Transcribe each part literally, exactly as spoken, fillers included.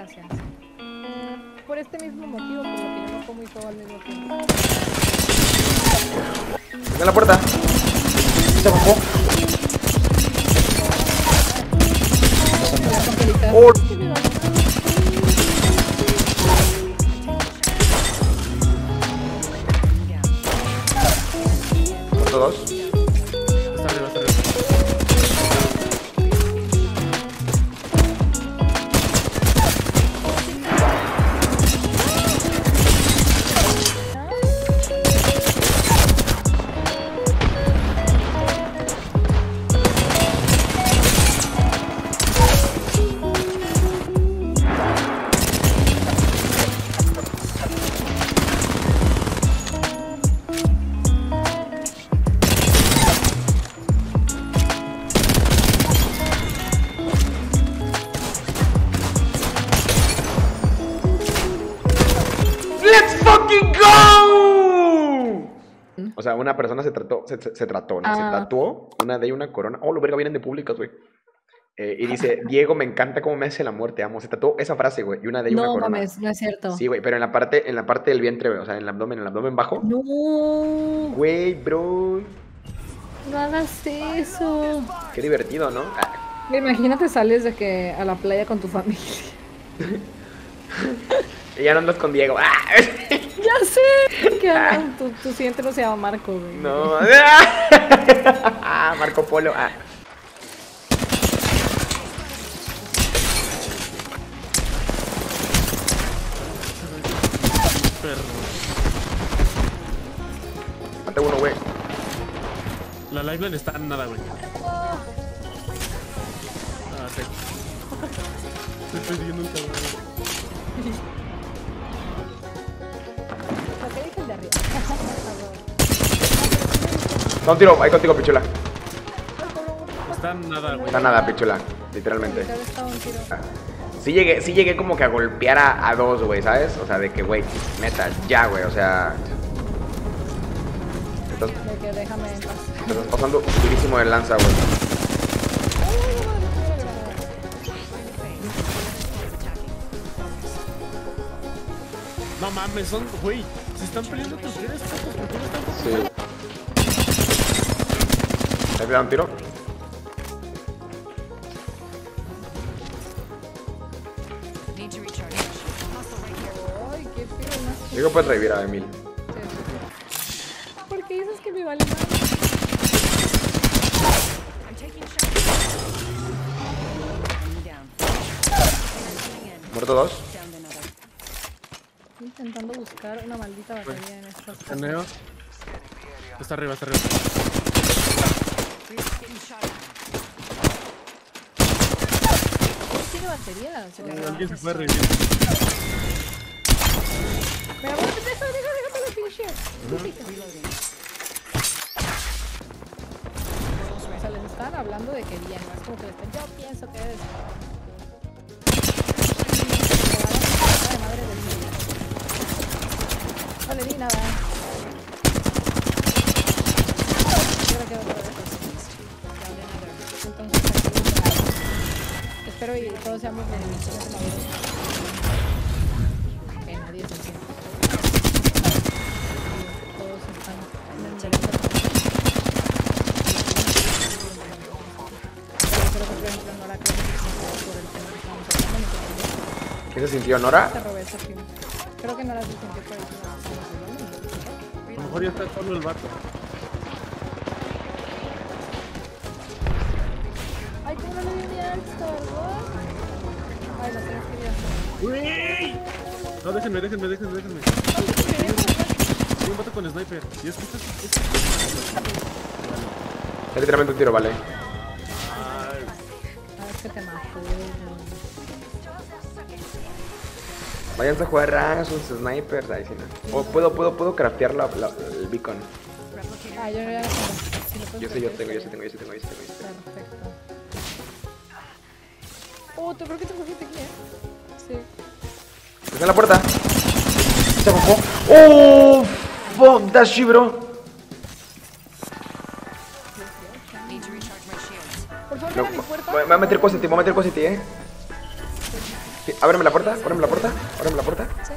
gracias. Por este mismo motivo, por lo que yo no como y todo al mismo tiempo. ¡En la puerta! ¡Se bajó! ¡Oh! Dos. Está arriba, está arriba. ¡Go! O sea, una persona se trató, se, se, se trató, ¿no? Ah. Se tatuó una de una corona. Oh, lo verga, vienen de públicas, güey. Eh, y dice, Diego, me encanta cómo me hace el amor, te amo. Se tatuó esa frase, güey, y una de no, una corona. No mames, no es cierto. Sí, güey, pero en la parte, en la parte del vientre, güey, o sea, en el abdomen, en el abdomen bajo. No. Güey, bro. No hagas eso. Qué divertido, ¿no? Ah. Imagínate sales de que a la playa con tu familia. Y ya no andas con Diego. ¡Ah! Ya sé. Que ah. tu, tu siguiente no se llama Marco, güey. No. Ah, Marco Polo. Ah. Mate uno, güey. La lifeline está en nada, güey. Ah, sí. Estoy persiguiendo un cabrón. ¿Qué dije el de arriba? No, un tiro, ahí contigo, pichula. Está en nada, güey. Está nada, pichula, literalmente. Ah. Sí llegué, sí llegué como que a golpear a, a dos, güey, ¿sabes? O sea, de que, güey, neta, ya, güey, o sea... Estás, de que déjame en paz. Te estás pasando durísimo de lanza, güey. No mames, son, güey, se están peleando tus tres focos, ¿por qué no están focos? Sí. ¿Te has dado un tiro? Ay, qué feo, ¿no? Digo, puedes revivir a Emil. Sí, sí, sí. ¿Por qué dices que me vale más? Muerto dos. Estoy intentando buscar una maldita batería en estas cosas. Caneo. Está arriba, está arriba. ¿Tiene batería? Se le Alguien se fue a revivir. Pero bueno, deja, deja, déjame la pinche. O sea, les están hablando de que bien, no es como que les están, yo pienso que es. Madre del mundo. No le di nada. Creo que otra vez. Entonces, espero y todos seamos bendiciones en la vida. Que nadie se sienta. Todos están en el derecho. Pero creo que, por ejemplo, Nora creo que se sintió por el tema que estamos hablando. ¿Qué se sintió, Nora? Te robé ese film. Creo que Nora se sintió por el tema que estamos hablando. A lo mejor ya está solo el vato. Ay, ¿cómo no le di mi Alstar? Ay, lo tenés que ir a hacer. ¡Uy! No, déjenme, déjenme, déjenme, déjenme. Hay un vato con sniper. Y es que esto es... Es literalmente un tiro, vale. Ah, es que te mató. Váyanse a jugar rank, sus snipers. Ahí sí, no. O puedo, puedo, puedo craftear la, la, el beacon. Ah, yo ya lo tengo. Si Yo sé, yo tengo, yo sí tengo, yo sí tengo, yo sí tengo. Perfecto. Oh, te creo que te cogiste aquí, ¿eh? Sí. Está en la puerta. Se bajó. ¡Oh! Fuck that shit, bro. Por favor, No, mi puerta. voy a meter cosas, voy a meter cosas, eh. Sí, ábreme la puerta, ábreme la puerta, ábreme la puerta. Sí.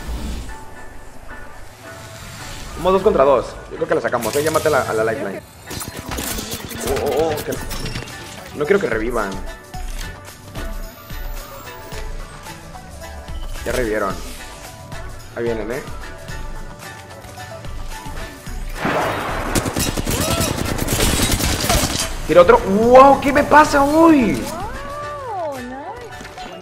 Somos dos contra dos. Yo creo que la sacamos, eh. Llámate a la, a la lifeline. Oh, oh, oh, que... No quiero que revivan. Ya revivieron. Ahí vienen, eh. Tira otro. ¡Wow! ¿Qué me pasa hoy? Oh, nice.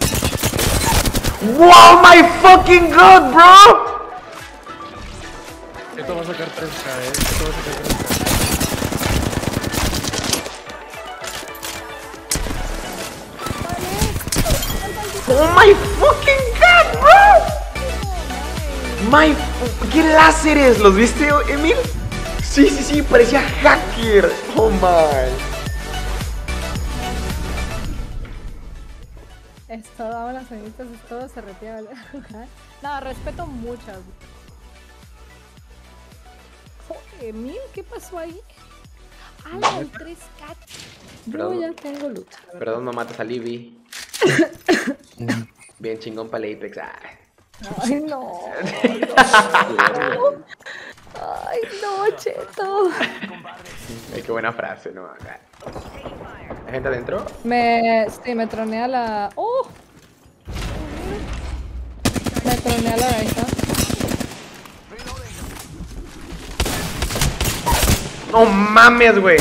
¡Wow! ¡My fucking god, bro! Esto va a sacar tres K, eh. Esto va a sacar tres K. ¡Oh my fucking god, bro! My... ¿Qué láseres? ¿Los viste, Emil? Sí, sí, sí, parecía hacker. Oh my. Esto daba las ceñitas, todo se retira. No, respeto muchas. Joder, Emil, ¿qué pasó ahí? ¡Ah, el tres K! Yo Perdón. ya tengo loot. Perdón, no mates a Libby. Bien chingón para el Apex. Ah. Ay, no. Ay, no, cheto. Ay, qué buena frase, ¿no? ¿Hay gente adentro? Me... Sí, me tronea la... ¡Oh! Me tronea la raíz. ¡No mames, güey!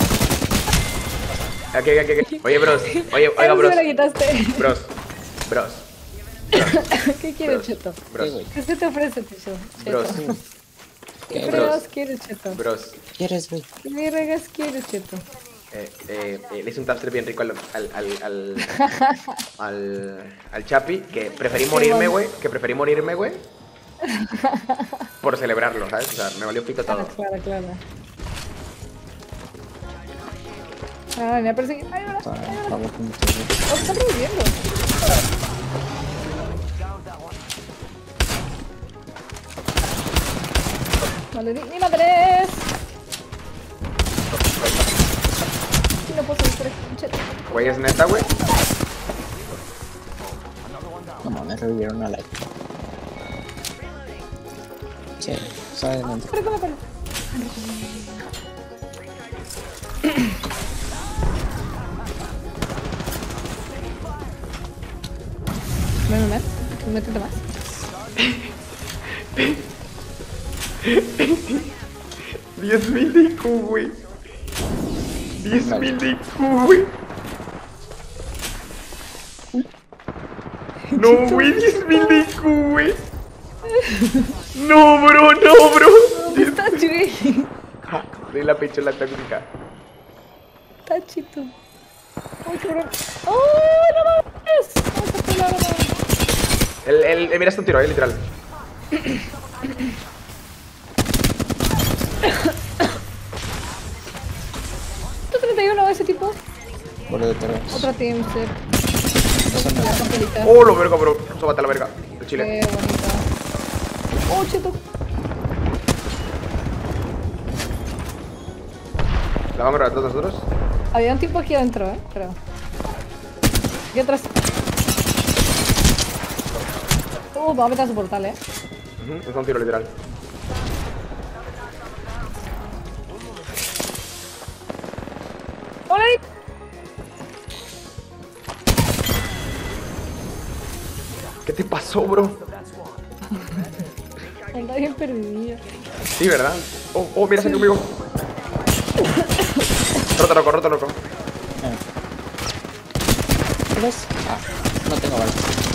Ok, ok, ok. Oye, bros. Oye, oiga, bros. Me la quitaste. Bros. Bros. ¿Qué quieres, Bros. cheto? Bros. ¿Qué se te ofrece, Ticho? Bros. ¿Qué Bros. fregados quieres, cheto? Bros. ¿Quieres, güey? ¿Qué fregas quieres, cheto? Eh, eh, eh, le hice un tapster bien rico al, al, al, al, al, al Chapi, que preferí morirme, güey, que preferí morirme, güey, por celebrarlo, ¿sabes? O sea, me valió pito todo. Claro, claro, claro. Ah, me ha perseguido. Ay, ahora. Está, Ay, ahora. estamos juntos, güey. Oh, están reviviendo. Vale, ni, ni madres. No puedo salir por aquí, cheto. Güey, es neta, güey. No mames, revivieron a la... Sí, sale adelante. Corre, corre, corre. Ven, ven, ven. Métete más. diez mil de I Q, güey. diez mil de I Q, güey. No, güey, diez mil de I Q, güey. No, bro, no, bro. ¿Dónde estás, güey? Ja, de la pichola tóxica. Tachito. Ay, cabrón. ¡Oh, no mames! Vamos a pelar, no. El, el, el, mira, está un tiro, eh, literal. ¿Tú treinta y uno ese tipo? Borde de terror. Otro team, sí. Eso no La es. compelita. Oh, lo verga, bro. Sóbate a la verga. El chile. Qué bonita. Oh, cheto. ¿La vamos a grabar todos nosotros? Había un tipo aquí adentro, eh, creo. Aquí atrás. Uh, va a meter a su portal, eh. Uh -huh, es un tiro, literal. ¡Hola! ¿Qué te pasó, bro? Anda bien perdidilla. Sí, ¿verdad? Oh, oh, mira, se conmigo. Rota, loco, rota, loco. ¿Quieres? Ah, no tengo balas.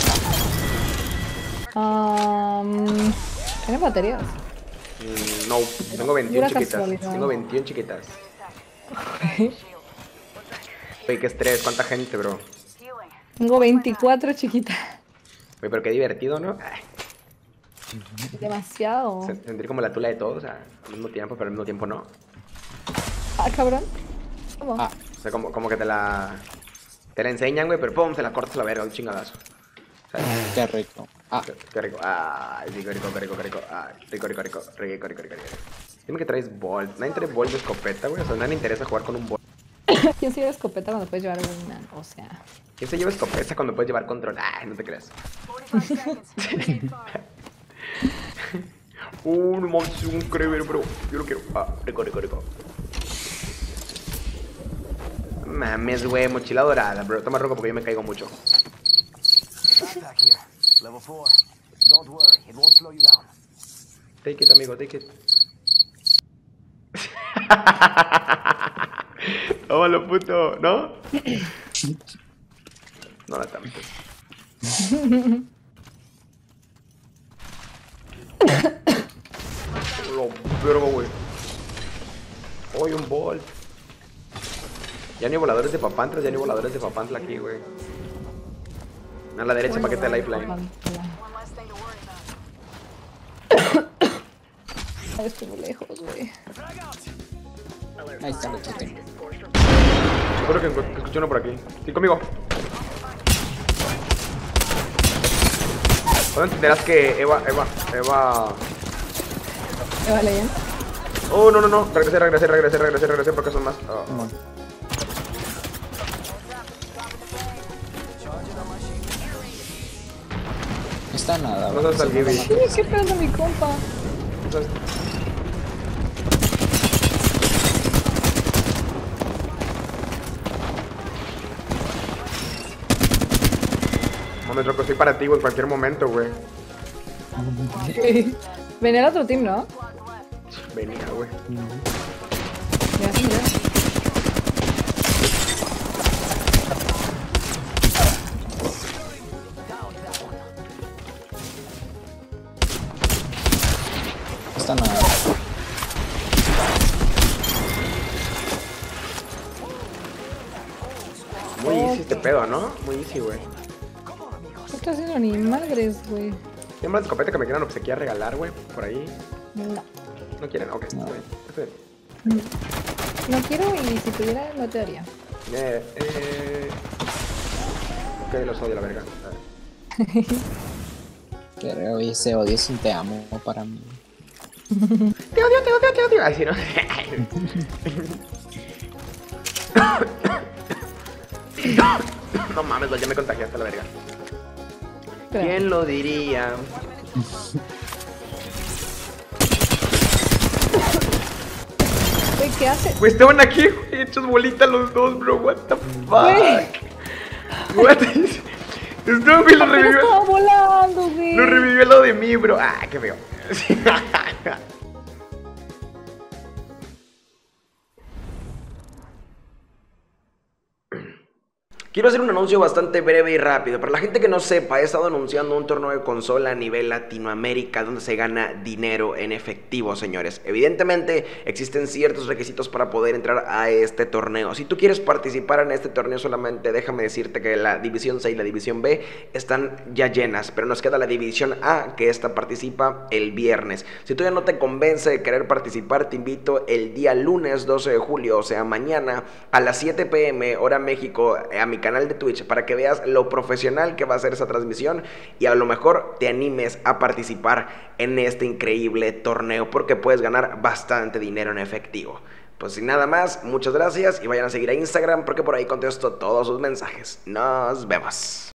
Um, ¿Tienes baterías? Mm, no, tengo veintiuno Pura chiquitas. casualidad. Tengo veintiuno chiquitas. Oye, qué estrés, cuánta gente, bro. Tengo veinticuatro chiquitas. Oye, pero qué divertido, ¿no? Ay, Demasiado. se- sentir como la tula de todos, o sea, al mismo tiempo, pero al mismo tiempo no. Ah, cabrón. ¿Cómo? Ah, O sea, como, como que te la... Te la enseñan, güey, pero pum, te la cortas a la verga, un chingadazo. ¿Sabes? qué rico. Ah, Qué, qué rico. Ay, rico, rico, qué rico, qué rico. Ay, rico, rico, rico, rico, rico, rico, rico. Dime que traes Bolt. Nadie trae Bolt de escopeta, güey. O sea, nadie le interesa jugar con un Bolt. ¿Quién se lleva escopeta cuando puedes llevar una? O sea. ¿Quién se lleva escopeta cuando puedes llevar control? Ay, no te creas. Un monstruo, un crever, bro. Yo lo quiero. Ah, rico, rico, rico. Mames, güey, mochila dorada, bro. Toma rojo porque yo me caigo mucho. Take it, amigo, take it. Tómalo, puto, ¿no? No la tanto. Lo vergo, güey. Hoy un bol. Ya ni voladores de papantlas, ya ni voladores de papantla aquí, güey. A la derecha, paquete de lifeline. Estoy muy lejos, güey. Ahí está el otro tema. Seguro que, que escuché uno por aquí. Sí, conmigo. ¿Cuándo entenderás que Eva, Eva, Eva... ¿Me vale bien? Oh, no, no, no. Regresé, regresé, regresé, regresé, regresé porque son más. Oh. No. No está nada. No sabes al Gibby. Sí, ¿qué pedo con mi compa? No sabes- Mames, loco, estoy para ti, güey, en cualquier momento, güey. Venía el otro team, ¿no? Venía, güey. Mira, mira. No está nada. Muy easy este pedo, ¿no? Muy easy, güey. No estoy haciendo ni madres, güey. ¿Tienen más escopeta que me quieran obsequiar regalar, güey? Por ahí. No. ¿No quieren? Ok, No. está bien. Está bien. No quiero y si pudiera, no te daría. Eh, eh... Ok, los odio, la verga. A ver. Pero ese odio es un te amo para mí. Te odio, te odio, te odio. Ay, sí, ¿no? No mames, ya me contagiaste, la verga. Pero, ¿Quién lo diría? güey, ¿qué hace? Pues estaban aquí, güey, hechos bolitas los dos, bro. What the Güey. fuck? What is... Esto, güey, lo Pero revivió. estaba volando, güey. Lo revivió al lado de mí, bro. Ah, qué feo. Quiero hacer un anuncio bastante breve y rápido. Para la gente que no sepa, he estado anunciando un torneo de consola a nivel Latinoamérica donde se gana dinero en efectivo, señores. Evidentemente, existen ciertos requisitos para poder entrar a este torneo. Si tú quieres participar en este torneo, solamente déjame decirte que la División C y la División B están ya llenas, pero nos queda la División A, que esta participa el viernes. Si todavía no te convence de querer participar, te invito el día lunes doce de julio, o sea, mañana, a las siete pe eme, hora México, a mi canal de Twitch, para que veas lo profesional que va a ser esa transmisión y a lo mejor te animes a participar en este increíble torneo, porque puedes ganar bastante dinero en efectivo. Pues sin nada más, muchas gracias y vayan a seguir a Instagram porque por ahí contesto todos sus mensajes. Nos vemos.